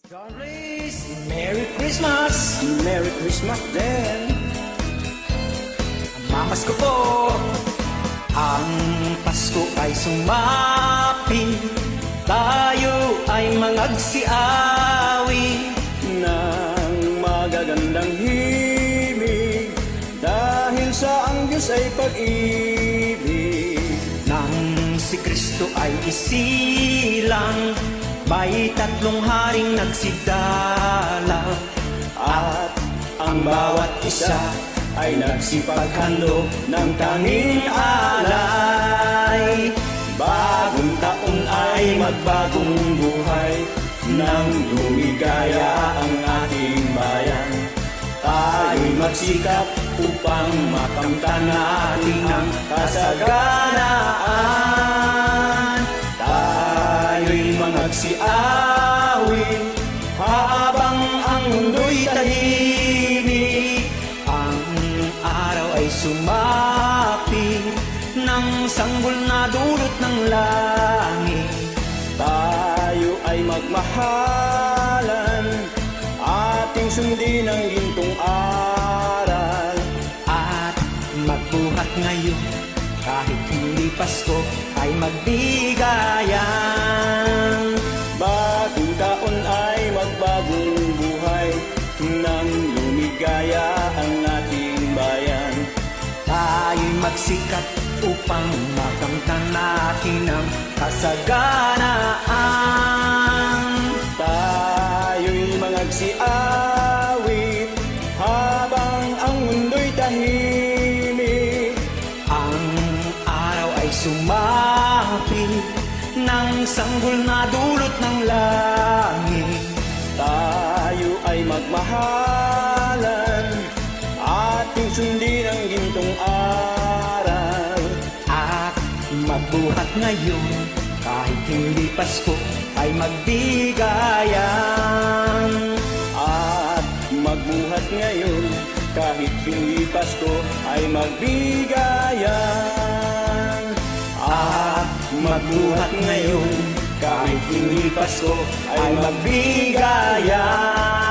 God bless, Merry Christmas, Merry Christmas din. Mamas ko po, ang Pasko ay sumapi, tayo ay mangagsiawi ng magagandang himig, dahil sa ang Diyos ay pag-ibig. Nang si Kristo ay isilang, may tatlong haring nagsidala, at ang bawat isa ay nagsipaghandog ng tanging alay. Bagong taon ay magbagong buhay, nang lumigaya ang ating bayan. Tayo'y magsikap upang makamtan natin ang kasaganaan. Tayo'y magsiawit habang ang mundo'y tahimik. Ang araw ay sumapit ng sanggol na dulot ng langit. Tayo ay magmahalan, ating sundin ang gintong aral, at magbuhat ngayon kahit hindi Pasko ay magbigayan. Bagong taon ay magbagong buhay, nang lumigaya ang ating bayan. Tayo'y magsikap upang makamtan natin ang kasaganaan. Tayo'y mangagsiawit habang ang mundo'y tahimik. Ang araw ay sumapit ng sanggol na dulot ng langit. Tayo ay magmahalan, ating sundin ang gintong aral, at magbuhat ngayon kahit hindi Pasko ay magbigayan. At magbuhat ngayon kahit hindi Pasko ay magbigayan. At magbuhat ngayon kahit hindi Pasko ay magbigayan.